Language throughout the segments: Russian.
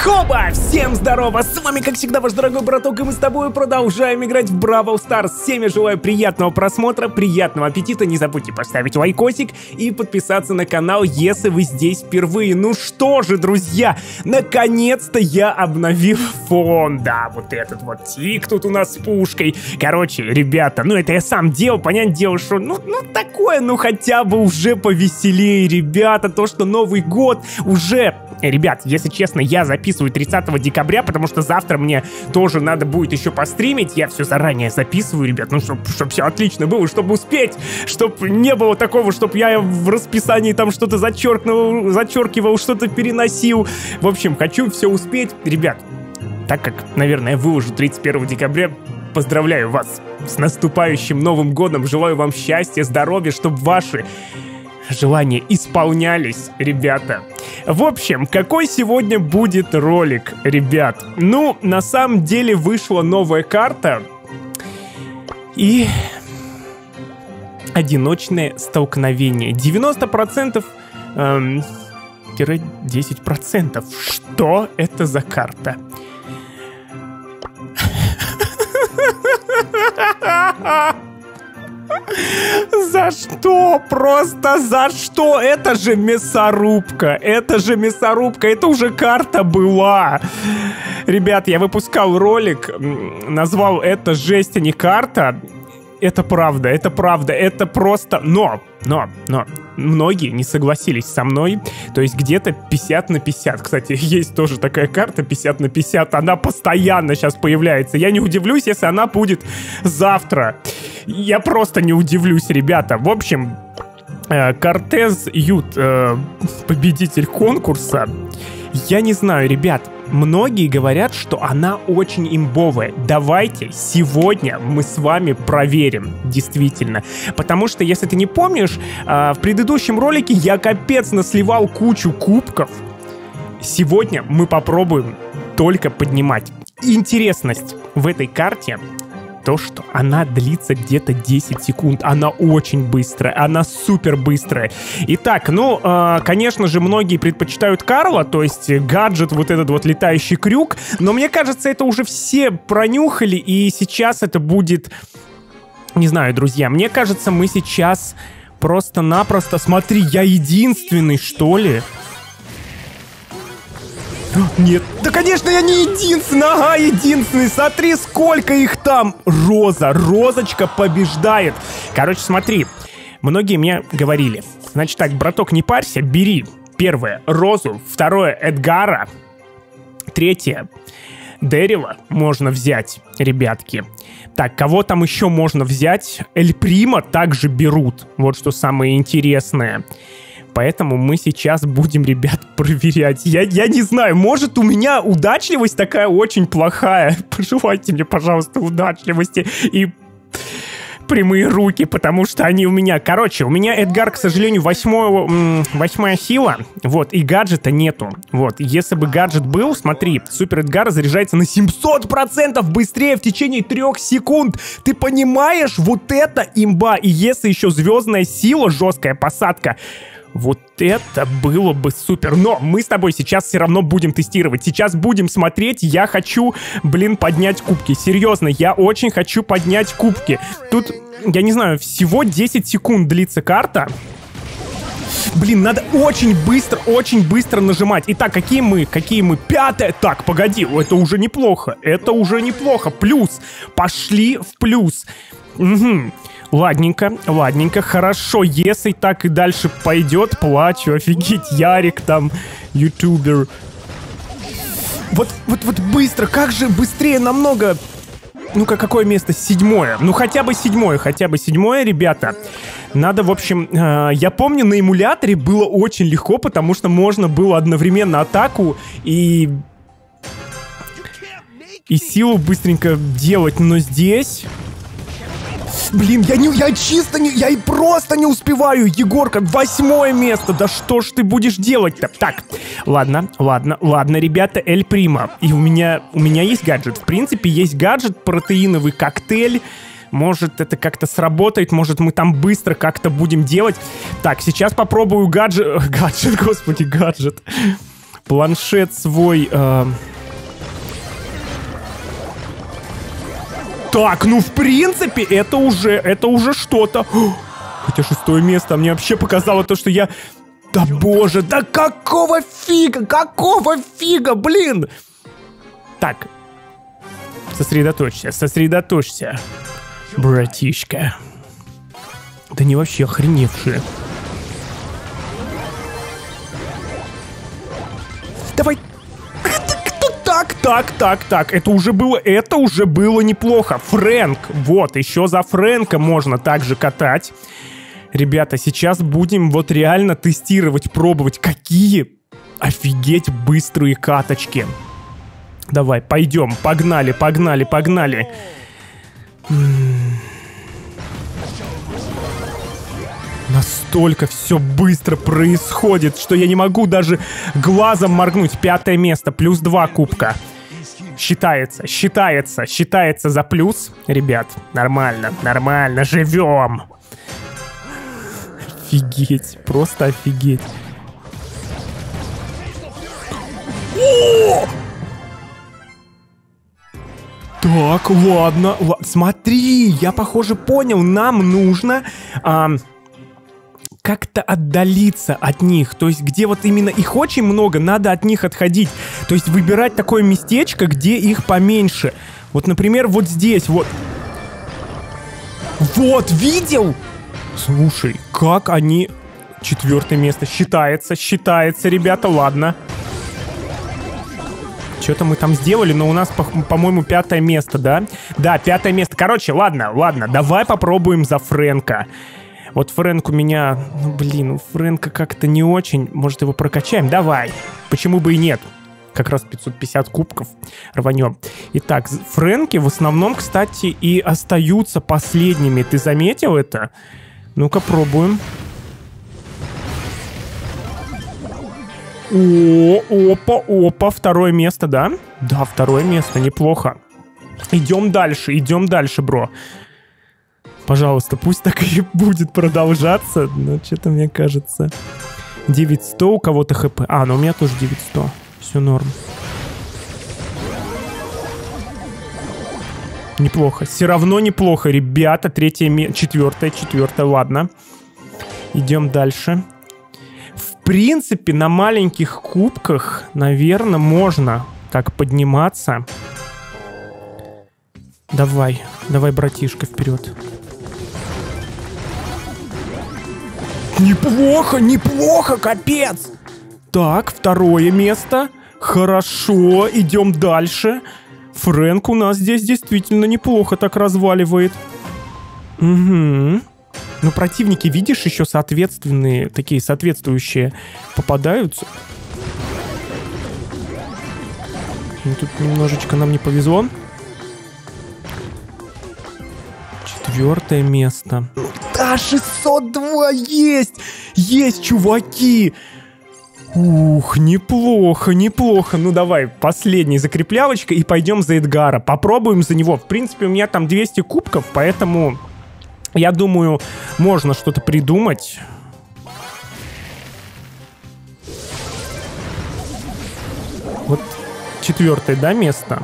Хоба! Всем здорово! С вами, как всегда, ваш дорогой браток, и мы с тобой продолжаем играть в Бравл Старс. Всем я желаю приятного просмотра, приятного аппетита. Не забудьте поставить лайкосик и подписаться на канал, если вы здесь впервые. Ну что же, друзья, наконец-то я обновил фон. Да, вот этот вот тик тут у нас с пушкой. Короче, ребята, ну это я сам делал, понятное дело, что ну такое, ну хотя бы уже повеселее, ребята. То, что Новый год уже... Ребят, если честно, я записываю 30 декабря, потому что завтра мне тоже надо будет еще постримить. Я все заранее записываю, ребят, ну, чтобы все отлично было, чтобы успеть, чтобы не было такого, чтобы я в расписании там что-то зачеркивал, что-то переносил. В общем, хочу все успеть. Ребят, так как, наверное, я выложу 31 декабря, поздравляю вас с наступающим Новым годом. Желаю вам счастья, здоровья, чтобы ваши желания исполнялись, ребята. В общем, какой сегодня будет ролик, ребят? Ну, на самом деле вышла новая карта и одиночное столкновение. 90% 10%. Что это за карта? За что? Просто за что? Это же мясорубка. Это же мясорубка. Это уже карта была. Ребят, я выпускал ролик, назвал это «Жесть, а не карта». Это правда, это правда, это просто... Но, многие не согласились со мной, то есть где-то 50 на 50. Кстати, есть тоже такая карта 50 на 50, она постоянно сейчас появляется. Я не удивлюсь, если она будет завтра. Я просто не удивлюсь, ребята. В общем, Кортез Ют, победитель конкурса. Я не знаю, ребят, многие говорят, что она очень имбовая. Давайте сегодня мы с вами проверим, действительно. Потому что, если ты не помнишь, в предыдущем ролике я капец насливал кучу кубков. Сегодня мы попробуем только поднимать. Интересность в этой карте... то, что она длится где-то 10 секунд. Она очень быстрая, она супер быстрая. Итак, ну, конечно же, многие предпочитают Карла, то есть гаджет, вот этот вот летающий крюк, но мне кажется, это уже все пронюхали, и сейчас это будет... Не знаю, друзья, мне кажется, мы сейчас просто-напросто... Смотри, я единственный, что ли? Нет, да, конечно, я не единственный, ага, единственный. Смотри, сколько их там. Розочка побеждает. Короче, смотри, многие мне говорили. Значит так, браток, не парься, бери. Первое, Розу. Второе, Эдгара. Третье, Дэрила можно взять, ребятки. Так, кого там еще можно взять? Эль Прима также берут. Вот что самое интересное. Поэтому мы сейчас будем, ребят, проверять. Я не знаю, может, у меня удачливость такая очень плохая. Пожелайте мне, пожалуйста, удачливости и прямые руки, потому что они у меня... Короче, у меня Эдгар, к сожалению, 8-я сила, вот, и гаджета нету. Вот, если бы гаджет был, смотри, Супер Эдгар заряжается на 700% быстрее в течение 3 секунд. Ты понимаешь? Вот это имба. И если еще звездная сила, жесткая посадка... Вот это было бы супер. Но мы с тобой сейчас все равно будем тестировать. Сейчас будем смотреть. Я хочу, поднять кубки. Серьезно, я очень хочу поднять кубки. Тут, я не знаю, всего 10 секунд длится карта. Надо очень быстро нажимать. Итак, какие мы? 5-е. Так, погоди, это уже неплохо. Это уже неплохо. Плюс. Пошли в плюс. Угу. Ладненько, хорошо, если так и дальше пойдет, плачу, офигеть, Ярик там, ютубер. Вот быстро, как же быстрее намного. Ну-ка, какое место? 7-е. Ну, хотя бы 7-е, ребята. Надо, в общем, я помню, на эмуляторе было очень легко, потому что можно было одновременно атаку и силу быстренько делать, но здесь... я просто не успеваю, Егорка, 8-е место, да что ж ты будешь делать-то? Так, ладно, ребята, Эль Прима, и у меня есть гаджет, в принципе, есть гаджет, протеиновый коктейль, может это как-то сработает, может мы там быстро как-то будем делать. Так, сейчас попробую гаджет. планшет свой... Так, ну в принципе, это уже что-то. Хотя 6-е место, мне вообще показало то, что я... Да боже, да какого фига, блин! Так, сосредоточься, братишка. Да не вообще охреневшие. Давай. Так. Это уже было неплохо. Фрэнк. Вот, еще за Фрэнка можно также катать. Ребята, сейчас будем вот реально тестировать, пробовать, какие офигеть быстрые каточки. Давай, пойдем. Погнали. Настолько все быстро происходит, что я не могу даже глазом моргнуть. 5-е место, плюс 2 кубка. Считается за плюс. Ребят, нормально, живем. Офигеть, просто офигеть. О! Так, ладно. Смотри, я, похоже, понял. Нам нужно... как-то отдалиться от них. То есть, где вот именно их очень много, надо от них отходить. То есть, выбирать такое местечко, где их поменьше. Вот, например, вот здесь, вот. Вот, видел? Слушай, как они... 4-е место считается, ребята, ладно. Что-то мы там сделали, но у нас, по-моему, 5-е место, да? Да, 5-е место. Короче, ладно, давай попробуем за Фрэнка. Вот Фрэнк у меня... Ну, блин, у Фрэнка как-то не очень. Может, его прокачаем? Давай. Почему бы и нет? Как раз 550 кубков рванем. Итак, Фрэнки в основном, кстати, и остаются последними. Ты заметил это? Ну-ка, пробуем. Опа. 2-е место, да? Да, 2-е место, неплохо. Идем дальше, бро. Пожалуйста, пусть так и будет продолжаться. Но что-то мне кажется... 900 у кого-то хп. Ну у меня тоже 900. Все норм. Неплохо. Все равно неплохо, ребята. 3-е место. 4-е, ладно. Идем дальше. В принципе, на маленьких кубках, наверное, можно так подниматься. Давай, братишка, вперед. Неплохо, капец! Так, 2-е место. Хорошо, идем дальше. Фрэнк у нас здесь действительно неплохо так разваливает. Угу. Ну, противники, видишь, еще соответственные, такие соответствующие попадаются. Ну, тут немножечко нам не повезло. 4-е место. Да, 602 есть! Есть, чуваки! Ух, неплохо. Ну, давай, последняя закреплялочка и пойдем за Эдгара. Попробуем за него. В принципе, у меня там 200 кубков, поэтому, я думаю, можно что-то придумать. Вот 4-е, да, место?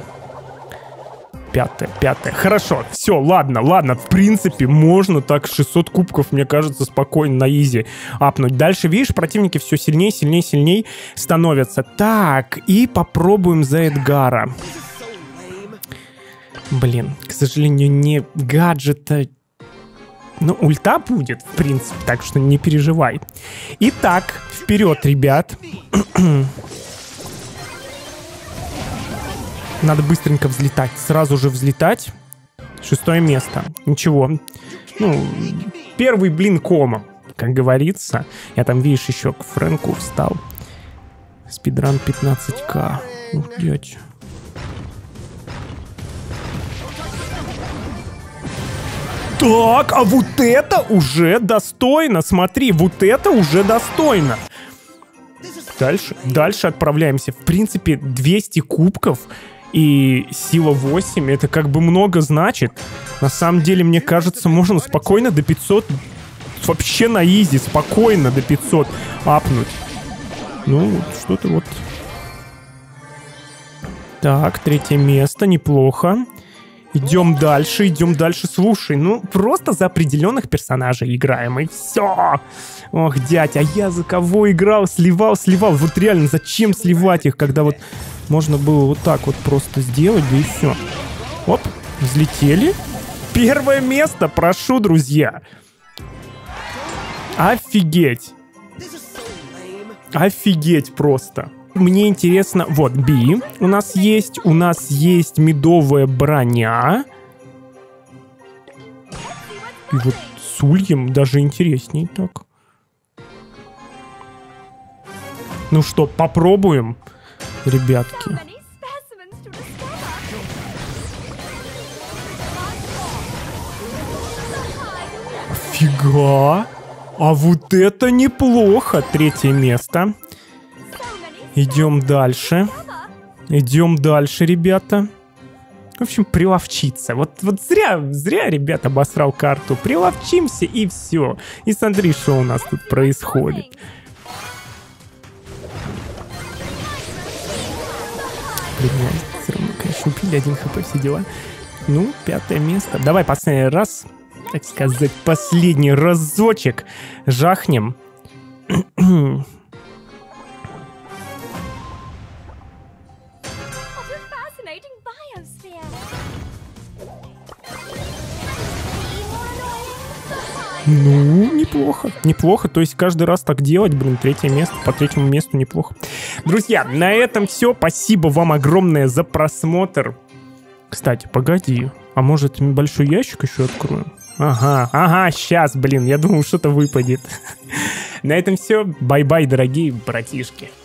5-е. Хорошо, все, ладно. В принципе, можно так 600 кубков, мне кажется, спокойно на изи апнуть. Дальше, видишь, противники все сильнее становятся. Так, и попробуем за Эдгара. Блин, к сожалению, не гаджета. Ну, ульта будет, в принципе, так что не переживай. Итак, вперед, ребят. Надо быстренько взлетать. Сразу же взлетать. 6-е место. Ничего. Ну, первый блин кома, как говорится. Я там, видишь, еще к Фрэнку встал. Спидран 15к. Ух, дядь. Так, а вот это уже достойно. Смотри, вот это уже достойно. Дальше отправляемся. В принципе, 200 кубков и сила 8, это как бы много значит. На самом деле, мне кажется, можно спокойно до 500, вообще на изи, спокойно до 500 апнуть. Ну, что-то вот Так, 3-е место, неплохо. Идем дальше, идем дальше. Слушай, ну просто за определенных персонажей играем, и все. Ох, дядь, а я за кого играл? Сливал. Вот реально, зачем сливать их, когда вот можно было вот так вот просто сделать, да и все. Оп, взлетели. 1-е место, прошу, друзья. Офигеть. Офигеть просто. Мне интересно, вот, Би у нас есть медовая броня. И вот с ульем даже интересней так. Ну что, попробуем, ребятки. Офига! А вот это неплохо! 3-е место. Идем дальше. Идем дальше, ребята. В общем, приловчиться. Вот зря, ребят, обосрал карту. Приловчимся и все. И смотри, что у нас тут происходит. Блин, все равно, конечно, упили 1 хп, все дела. Ну, 5-е место. Давай последний раз, так сказать, последний разочек жахнем. Ну, неплохо. Неплохо. То есть каждый раз так делать, блин, 3-е место, по 3-му месту неплохо. Друзья, на этом все. Спасибо вам огромное за просмотр. Кстати, погоди. А может, большой ящик еще откроем? Ага, сейчас, блин, я думал, что-то выпадет. На этом все. Бай-бай, дорогие братишки.